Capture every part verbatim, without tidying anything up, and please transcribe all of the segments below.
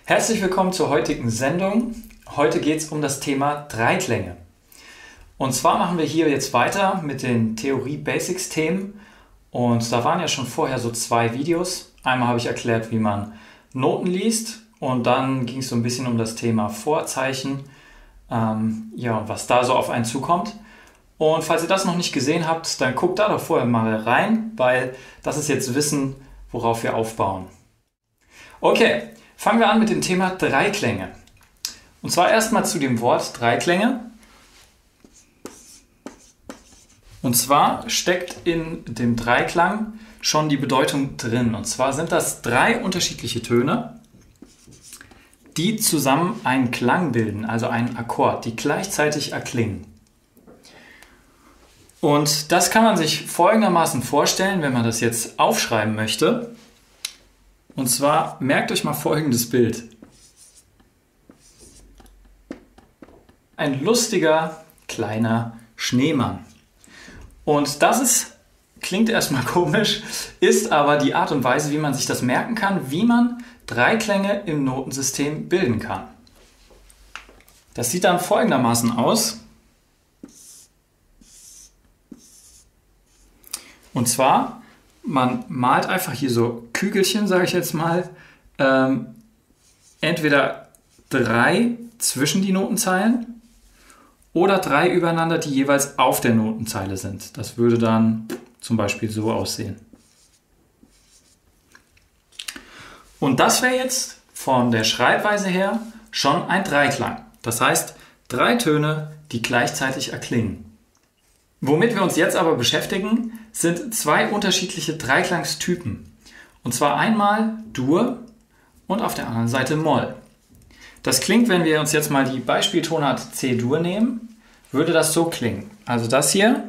Herzlich willkommen zur heutigen Sendung. Heute geht es um das Thema Dreiklänge. Und zwar machen wir hier jetzt weiter mit den Theorie-Basics-Themen. Und da waren ja schon vorher so zwei Videos. Einmal habe ich erklärt, wie man Noten liest, und dann ging es so ein bisschen um das Thema Vorzeichen, ähm, ja, was da so auf einen zukommt. Und falls ihr das noch nicht gesehen habt, dann guckt da doch vorher mal rein, weil das ist jetzt Wissen, worauf wir aufbauen. Okay, fangen wir an mit dem Thema Dreiklänge. Und zwar erstmal zu dem Wort Dreiklänge. Und zwar steckt in dem Dreiklang schon die Bedeutung drin. Und zwar sind das drei unterschiedliche Töne, die zusammen einen Klang bilden, also einen Akkord, die gleichzeitig erklingen. Und das kann man sich folgendermaßen vorstellen, wenn man das jetzt aufschreiben möchte. Und zwar merkt euch mal folgendes Bild. Ein lustiger kleiner Schneemann. Und das ist, klingt erstmal komisch, ist aber die Art und Weise, wie man sich das merken kann, wie man Dreiklänge im Notensystem bilden kann. Das sieht dann folgendermaßen aus. Und zwar, man malt einfach hier so Kügelchen, sage ich jetzt mal, ähm, entweder drei zwischen die Notenzeilen oder drei übereinander, die jeweils auf der Notenzeile sind. Das würde dann zum Beispiel so aussehen. Und das wäre jetzt von der Schreibweise her schon ein Dreiklang. Das heißt, drei Töne, die gleichzeitig erklingen. Womit wir uns jetzt aber beschäftigen, sind zwei unterschiedliche Dreiklangstypen. Und zwar einmal Dur und auf der anderen Seite Moll. Das klingt, wenn wir uns jetzt mal die Beispieltonart C-Dur nehmen, würde das so klingen. Also das hier,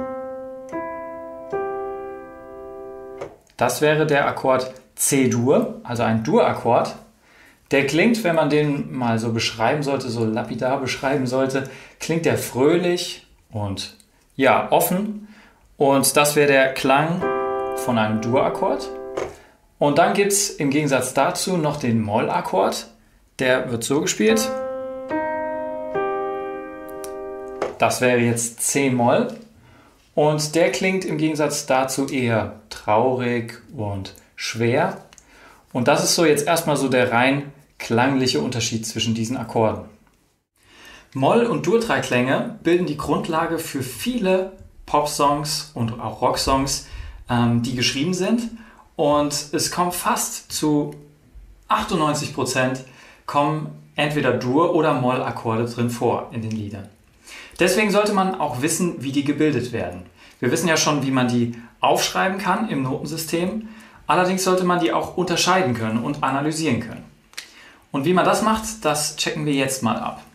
das wäre der Akkord C-Dur, also ein Dur-Akkord. Der klingt, wenn man den mal so beschreiben sollte, so lapidar beschreiben sollte, klingt der fröhlich und ja, offen. Und das wäre der Klang von einem Dur-Akkord. Und dann gibt es im Gegensatz dazu noch den Moll-Akkord. Der wird so gespielt. Das wäre jetzt C-Moll. Und der klingt im Gegensatz dazu eher traurig und schwer. Und das ist so jetzt erstmal so der rein klangliche Unterschied zwischen diesen Akkorden. Moll- und Dur-Dreiklänge bilden die Grundlage für viele Pop-Songs und auch Rock-Songs, ähm, die geschrieben sind. Und es kommt fast zu achtundneunzig Prozent kommen entweder Dur- oder Moll-Akkorde drin vor in den Liedern. Deswegen sollte man auch wissen, wie die gebildet werden. Wir wissen ja schon, wie man die aufschreiben kann im Notensystem. Allerdings sollte man die auch unterscheiden können und analysieren können. Und wie man das macht, das checken wir jetzt mal ab.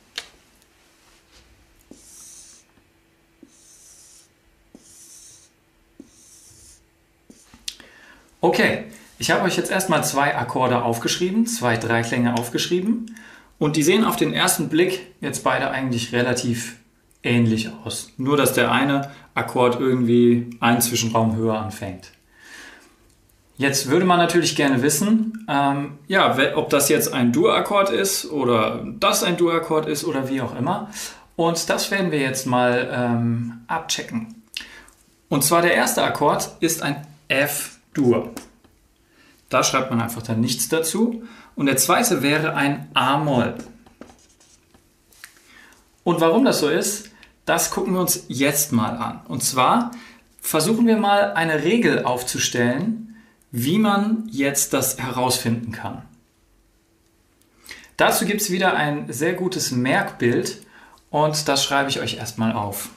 Okay, ich habe euch jetzt erstmal zwei Akkorde aufgeschrieben, zwei Dreiklänge aufgeschrieben, und die sehen auf den ersten Blick jetzt beide eigentlich relativ ähnlich aus. Nur, dass der eine Akkord irgendwie einen Zwischenraum höher anfängt. Jetzt würde man natürlich gerne wissen, ähm, ja, ob das jetzt ein Dur-Akkord ist oder das ein Dur-Akkord ist oder wie auch immer. Und das werden wir jetzt mal ähm, abchecken. Und zwar der erste Akkord ist ein F-Dur. Da schreibt man einfach dann nichts dazu. Und der zweite wäre ein A-Moll. Und warum das so ist, das gucken wir uns jetzt mal an. Und zwar versuchen wir mal eine Regel aufzustellen, wie man jetzt das herausfinden kann. Dazu gibt es wieder ein sehr gutes Merkbild und das schreibe ich euch erstmal auf.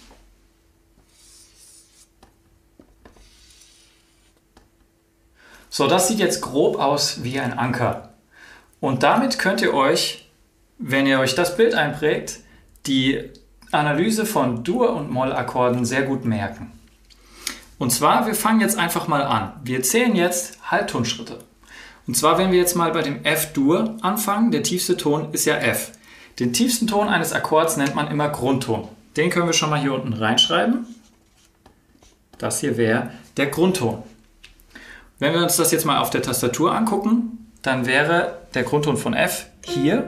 So, das sieht jetzt grob aus wie ein Anker. Und damit könnt ihr euch, wenn ihr euch das Bild einprägt, die Analyse von Dur- und Moll-Akkorden sehr gut merken. Und zwar, wir fangen jetzt einfach mal an. Wir zählen jetzt Halbtonschritte. Und zwar, wenn wir jetzt mal bei dem F-Dur anfangen, der tiefste Ton ist ja F. Den tiefsten Ton eines Akkords nennt man immer Grundton. Den können wir schon mal hier unten reinschreiben. Das hier wäre der Grundton. Wenn wir uns das jetzt mal auf der Tastatur angucken, dann wäre der Grundton von F, hier.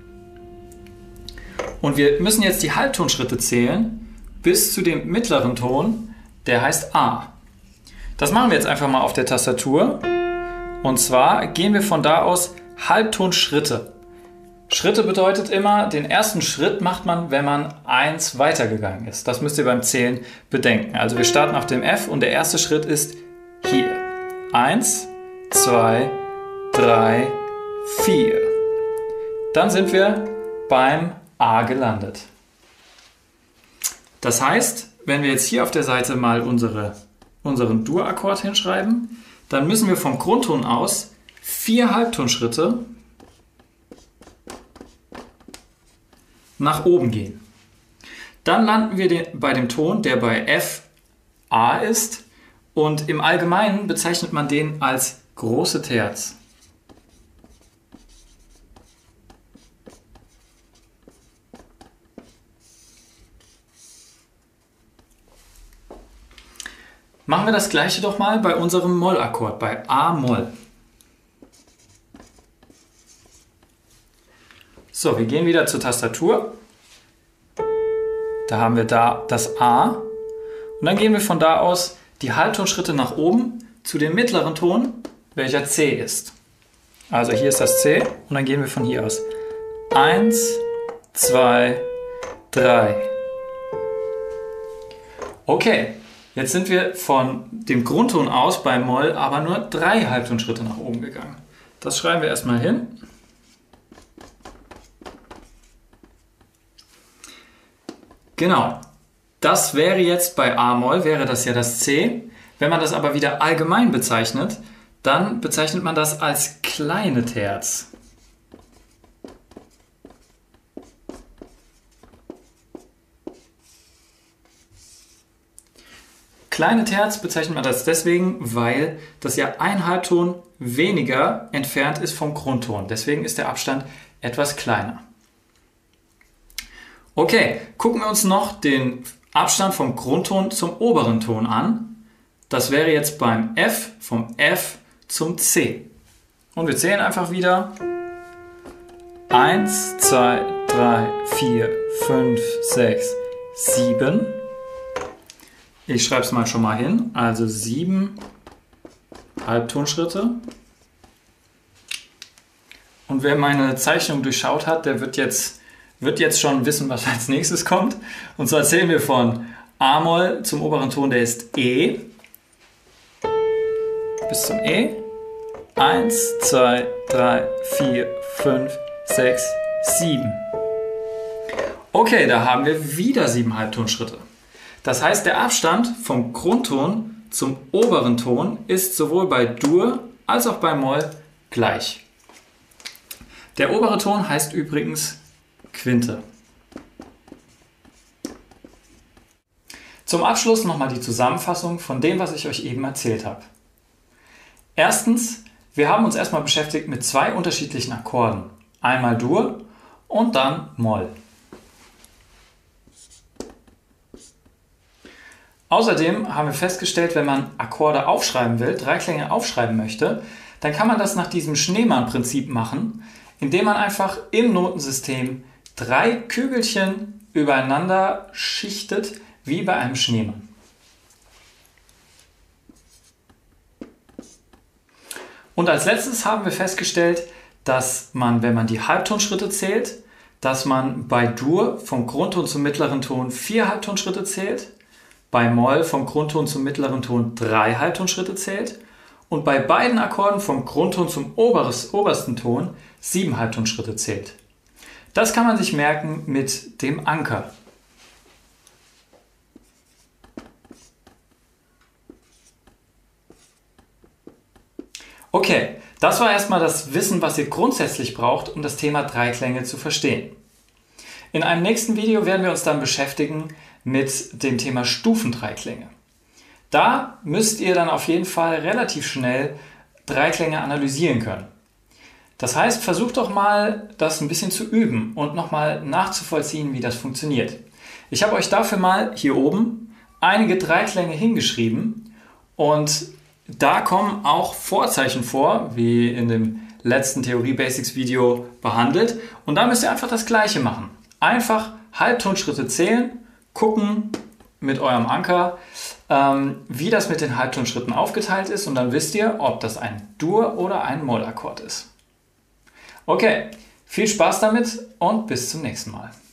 Und wir müssen jetzt die Halbtonschritte zählen bis zu dem mittleren Ton, der heißt A. Das machen wir jetzt einfach mal auf der Tastatur. Und zwar gehen wir von da aus Halbtonschritte. Schritte bedeutet immer, den ersten Schritt macht man, wenn man eins weitergegangen ist. Das müsst ihr beim Zählen bedenken. Also wir starten auf dem F und der erste Schritt ist hier. eins, zwei, drei, vier. Dann sind wir beim A gelandet. Das heißt, wenn wir jetzt hier auf der Seite mal unsere, unseren Dur-Akkord hinschreiben, dann müssen wir vom Grundton aus vier Halbtonschritte nach oben gehen. Dann landen wir den, bei dem Ton, der bei F A ist, und im Allgemeinen bezeichnet man den als große Terz. Machen wir das gleiche doch mal bei unserem Mollakkord, bei A-Moll. So, wir gehen wieder zur Tastatur. Da haben wir da das A. Und dann gehen wir von da aus die Halbtonschritte nach oben zu dem mittleren Ton, welcher C ist. Also hier ist das C und dann gehen wir von hier aus. eins, zwei, drei. Okay, jetzt sind wir von dem Grundton aus beim Moll aber nur drei Halbtonschritte nach oben gegangen. Das schreiben wir erstmal hin. Genau, das wäre jetzt bei A-Moll, wäre das ja das C. Wenn man das aber wieder allgemein bezeichnet, dann bezeichnet man das als kleine Terz. Kleine Terz bezeichnet man das deswegen, weil das ja ein Halbton weniger entfernt ist vom Grundton. Deswegen ist der Abstand etwas kleiner. Okay, gucken wir uns noch den Abstand vom Grundton zum oberen Ton an. Das wäre jetzt beim F, vom F zum C. Und wir zählen einfach wieder. eins, zwei, drei, vier, fünf, sechs, sieben. Ich schreibe es mal schon mal hin. Also sieben Halbtonschritte. Und wer meine Zeichnung durchschaut hat, der wird jetzt wird jetzt schon wissen, was als nächstes kommt. Und zwar zählen wir von A-Moll zum oberen Ton, der ist E, bis zum E. eins, zwei, drei, vier, fünf, sechs, sieben. Okay, da haben wir wieder sieben Halbtonschritte. Das heißt, der Abstand vom Grundton zum oberen Ton ist sowohl bei Dur als auch bei Moll gleich. Der obere Ton heißt übrigens Quinte. Zum Abschluss nochmal die Zusammenfassung von dem, was ich euch eben erzählt habe. Erstens, wir haben uns erstmal beschäftigt mit zwei unterschiedlichen Akkorden. Einmal Dur und dann Moll. Außerdem haben wir festgestellt, wenn man Akkorde aufschreiben will, Dreiklänge aufschreiben möchte, dann kann man das nach diesem Schneemann-Prinzip machen, indem man einfach im Notensystem drei Kügelchen übereinander schichtet, wie bei einem Schneemann. Und als letztes haben wir festgestellt, dass man, wenn man die Halbtonschritte zählt, dass man bei Dur vom Grundton zum mittleren Ton vier Halbtonschritte zählt, bei Moll vom Grundton zum mittleren Ton drei Halbtonschritte zählt und bei beiden Akkorden vom Grundton zum oberes, obersten Ton sieben Halbtonschritte zählt. Das kann man sich merken mit dem Anker. Okay, das war erstmal das Wissen, was ihr grundsätzlich braucht, um das Thema Dreiklänge zu verstehen. In einem nächsten Video werden wir uns dann beschäftigen mit dem Thema Stufendreiklänge. Da müsst ihr dann auf jeden Fall relativ schnell Dreiklänge analysieren können. Das heißt, versucht doch mal, das ein bisschen zu üben und nochmal nachzuvollziehen, wie das funktioniert. Ich habe euch dafür mal hier oben einige Dreiklänge hingeschrieben und da kommen auch Vorzeichen vor, wie in dem letzten Theorie-Basics-Video behandelt. Und da müsst ihr einfach das Gleiche machen. Einfach Halbtonschritte zählen, gucken mit eurem Anker, ähm, wie das mit den Halbtonschritten aufgeteilt ist. Und dann wisst ihr, ob das ein Dur- oder ein Mollakkord ist. Okay, viel Spaß damit und bis zum nächsten Mal.